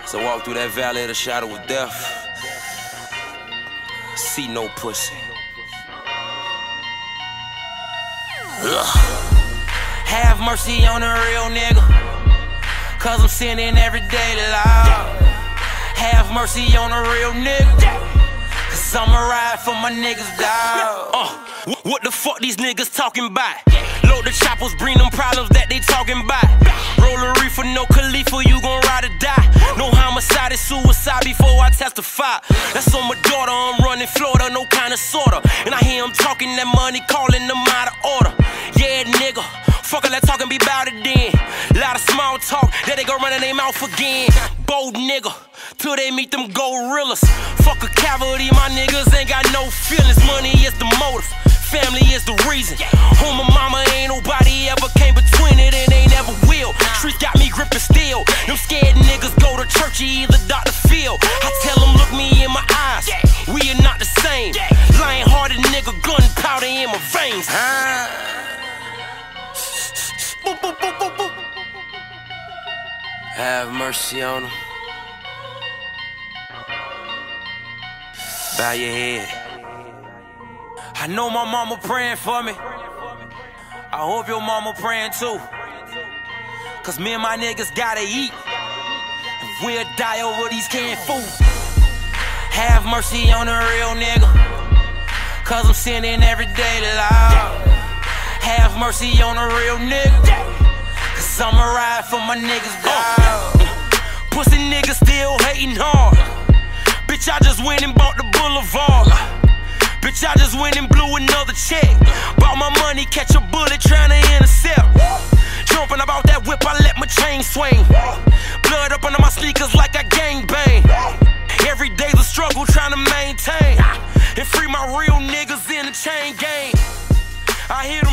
So walk through that valley of the shadow of death, see no pussy. Have mercy on a real nigga, cause I'm sinning every day, Lord. Have mercy on a real nigga, cause I'ma ride for my niggas, dawg. What the fuck these niggas talking about? Load the choppers, bring them problems that they talking about. Roll a reefer, no Khalifa, you gon' ride or die. No homicide, it's suicide before I testify. That's on my daughter, I'm running Florida, no kind of sorta. And I hear them talking that money, calling them out of order. Yeah, nigga, fuck it, let's talk and be bout it then. Lot of small talk, that they go running their mouth again. Bold nigga, till they meet them gorillas. Fuck a cavalry, my niggas ain't got no feelings. Money is the motive, family is the reason. On my mama, ain't nobody ever came between it and they never will. Streets got me gripping steel. Them scared niggas go to church, you either Dr. Phil. I tell them, look me in my eyes, we are not the same. Lion-hearted nigga, gunpowder in my veins. Have mercy on them. Bow your head. I know my mama praying for me. I hope your mama praying too. Cause me and my niggas gotta eat. We'll die over these canned food. Have mercy on a real nigga, cause I'm sinning every day, Lord. Have mercy on a real nigga, cause I'ma ride for my niggas, dawg. Pussy niggas still hating hard. Bitch, I just went and bought the boulevard. Bitch, I just went and blew another check. Bought my money, catch a bullet, tryna intercept. Jumping about that whip, I let my chain swing. Blood up under my sneakers like I gangbang. Every day's a struggle trying to maintain and free my real niggas in the chain gang. I hear